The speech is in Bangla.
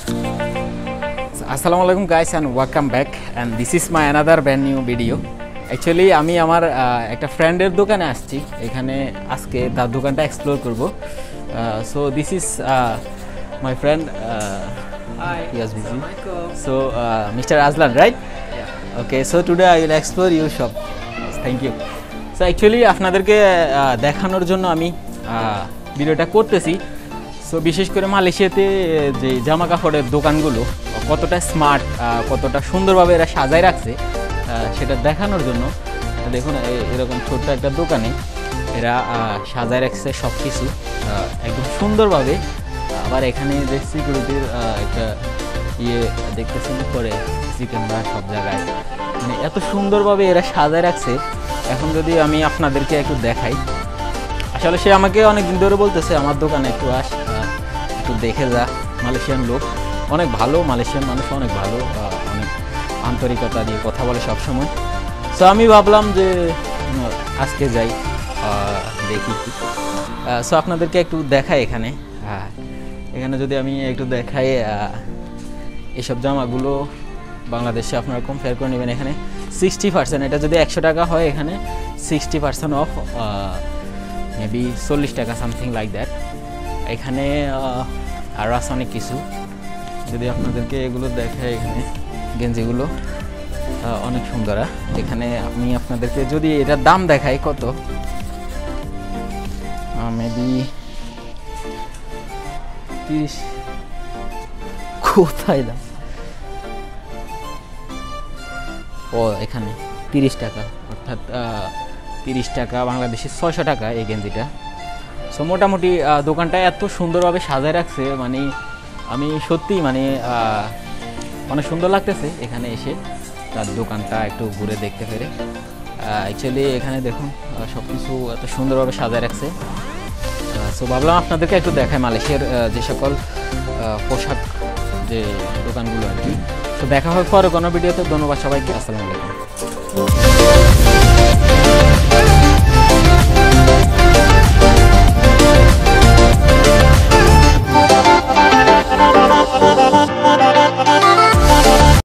Assalamualaikum guys and welcome back, and this is my another brand new video. Actually আমি আমার একটা ফ্রেন্ডের দোকানে আসছি, এখানে আজকে তার দোকানটা এক্সপ্লোর করব। So this is my friend. Hi. He was busy. So Mr. Azlan, right? Yeah. Okay, so today I will explore your shop. Thank you. So actually আপনাদেরকে দেখানোর জন্য আমি ভিডিওটা করতেছি। সো বিশেষ করে মালয়েশিয়াতে যে জামা কাপড়ের দোকানগুলো কতটা স্মার্ট, কতটা সুন্দরভাবে এরা সাজায় রাখছে সেটা দেখানোর জন্য। দেখুন এরকম ছোট্ট একটা দোকানে এরা সাজায় রাখছে সব কিছু একদম সুন্দরভাবে। আবার এখানে যে সিকিউরিটির একটা ইয়ে দেখতেছেন পরে সিসি ক্যামেরা সব জায়গায়, মানে এত সুন্দরভাবে এরা সাজায় রাখছে। এখন যদি আমি আপনাদেরকে একটু দেখাই, আসলে সে আমাকে অনেক দিন ধরে বলতেছে আমার দোকানে একটু আস, একটু দেখে যা। মালয়েশিয়ান লোক অনেক ভালো, মালয়েশিয়ান মানুষ অনেক ভালো, অনেক আন্তরিকতা দিয়ে কথা বলে সবসময়। সো আমি ভাবলাম যে আজকে যাই দেখি। সো আপনাদেরকে একটু দেখাই এখানে। এখানে যদি আমি একটু দেখাই, এসব জামাগুলো বাংলাদেশে আপনারা কম্পেয়ার করে নেবেন। এখানে 60%, এটা যদি 100 টাকা হয় এখানে 60% অফ, মেবি 40 টাকা সামথিং লাইক দ্যাট। এখানে আর আছে অনেক কিছু, যদি আপনাদেরকে এগুলো দেখায়, এখানে গেঞ্জিগুলো অনেক সুন্দর। এখানে আমি আপনাদেরকে যদি এটার দাম দেখাই কত, মেবি 30, কোথায় দাম, ও এখানে 30 টাকা, অর্থাৎ 30 টাকা বাংলাদেশি 600 টাকা এই গেঞ্জিটা। সো মোটামুটি দোকানটা এত সুন্দরভাবে সাজায় রাখছে, মানে আমি সত্যি মানে অনেক সুন্দর লাগতেছে এখানে এসে তার দোকানটা একটু ঘুরে দেখতে পেরে। অ্যাকচুয়ালি এখানে দেখুন সব কিছু এত সুন্দরভাবে সাজায় রাখছে। সো ভাবলাম আপনাদেরকে একটু দেখায় মালয়েশিয়ার যে সকল পোশাক যে দোকানগুলো আর কি। তো দেখা হবে পরে কোনো ভিডিওতে। ধন্যবাদ সবাইকে, আসসালামু আলাইকুম।